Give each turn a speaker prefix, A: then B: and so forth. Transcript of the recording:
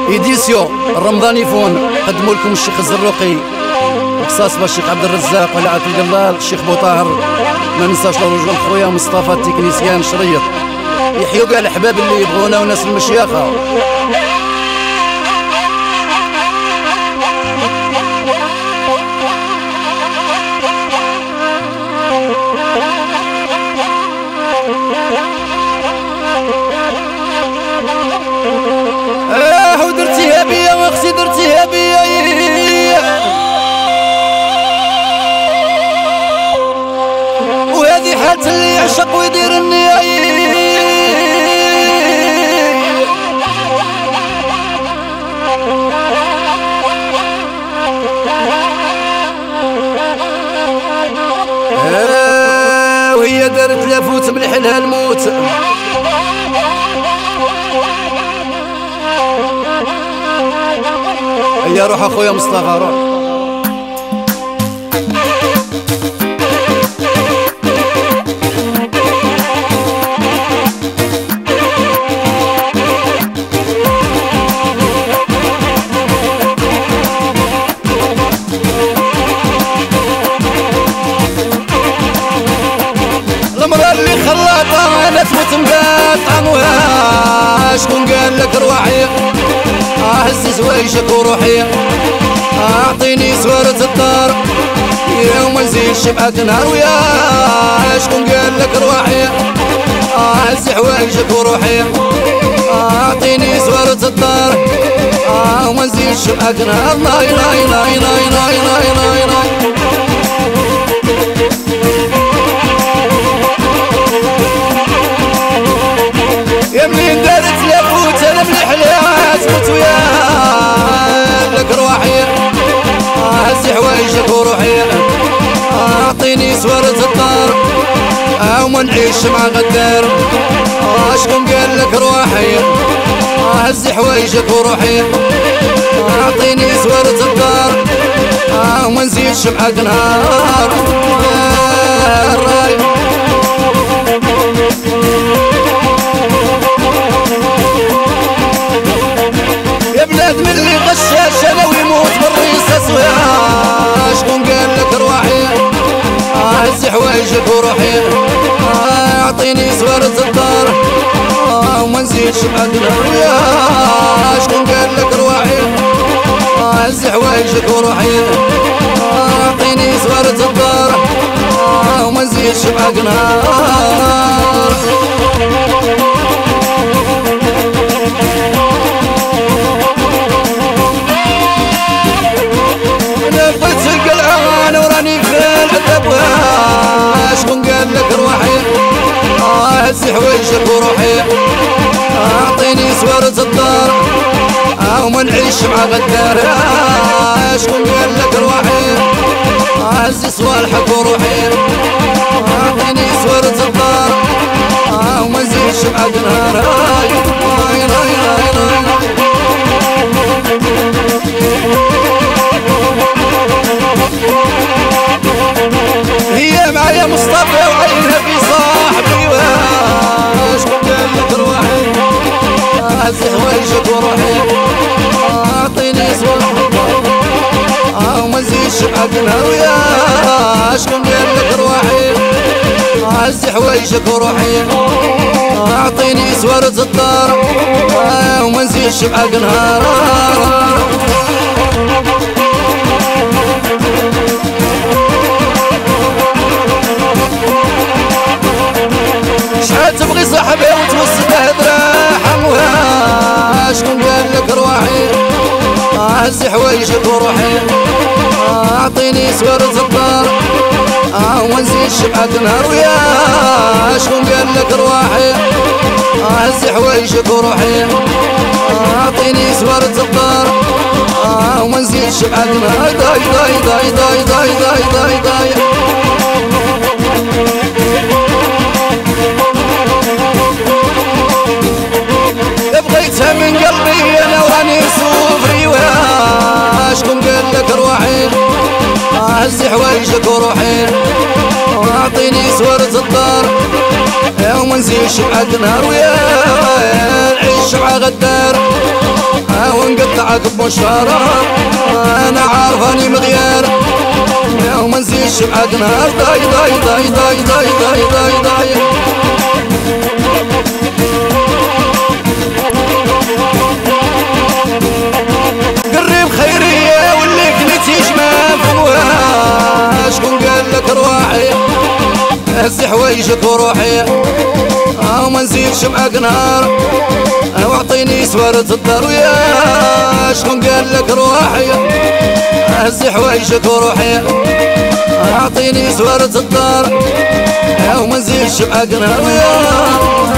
A: إديسيو الرمضاني فون قدموا لكم الشيخ الزروقي قصاص الشيخ عبد الرزاق ولا القلال الشيخ بوطاهر. ما ننساش الرجل خويا مصطفى التكنيسيان شريط. يحيوا كاع الأحباب اللي يبغونا وناس المشياخة. ودرتيها بيا واختي درتيها بيا وهذه حالة اللي يعشق ويدير النية. وهي دارت لافوت ملحلها الموت. يا روح اخويا مصطفى روح. المرأة اللي خلاطة انا تموت مقاطعة وها شكون قال لك روحي هز زوايجك وروحي اعطيني سوارة الدار يوم نزيد شبعك نهار ويا شكون قال لك روحي هز حوايجك وروحي اعطيني سوارة الدار يوم نزيد شبعك نهار. لاي لاي لاي لاي لاي لاي لاي لاي يا منين دارت لافوت انا مليح لها تموت ويا لك روحي هزي حوايجك وروحي اعطيني سوارة الدار وما نعيش مع غدار. شكون قال لك روحي هزي حوايجك وروحي اعطيني سوارة الدار وما نزيدش معاك نهار. من اللي غشاش انا ويموت بالرصاص ويا شكون قال لك روحي هزي حوايجك وروحي اعطيني سوارة الدار وما نزيدش معاك نهار. ويا شكون قال لك روحي هزي حوايجك وروحي اعطيني سوارة الدار وما نزيدش معاك نهار. شكون قال لك روحي هزي حوايجك وروحي اعطيني سوارة الدار وما نعيش مع غدار. شكون قال لك روحي هزي صوالحك وروحي اعطيني سوارة الدار وما نزيدش معاك نهار. هي معايا مصطفى وعينها في صاحبي شكون قال لك روحي هزي حوايجك وروحي اعطيني سوالحك وما نزيدش معاك نهار. ويا شكون قال لك روحي هزي حوايجك وروحي اعطيني سوارة الدار وما نزيدش معاك نهار. شحال تبغي صاحبي وتوسط هدراحة وها شكون قال لك روحي هزي حوايجك وروحي اعطيني سوارة الدار وما نزيدش معاك نهار. ويا شكون قال لك روحي هزي حوايجك وروحي اعطيني سوارة الدار وما نزيدش معاك نهار. داي داي داي داي داي داي داي داي بغيتها من قلبي انا وراني صوفري. ويا شكون قال لك روحي هزي حوايجك وروحي واعطيني سوارة الدار وما نزيدش معاك نهار. ويا نعيش معاك غدار ونقطعك بمشارة انا عارفاني مغيار وما نزيدش معاك نهار داي داي داي داي داي داي داي داي قريب خيرية واللي كنتي شمال فموها شكون قال لك رواحي هزي حوايجك وروحي وما نزيدش معاك نهار واعطيني سوارة الدار ويا شكون قال لك رواحي هزي حوايجك وروحي اعطيني سوارة الدار وما نزيدش معاك نهار ويا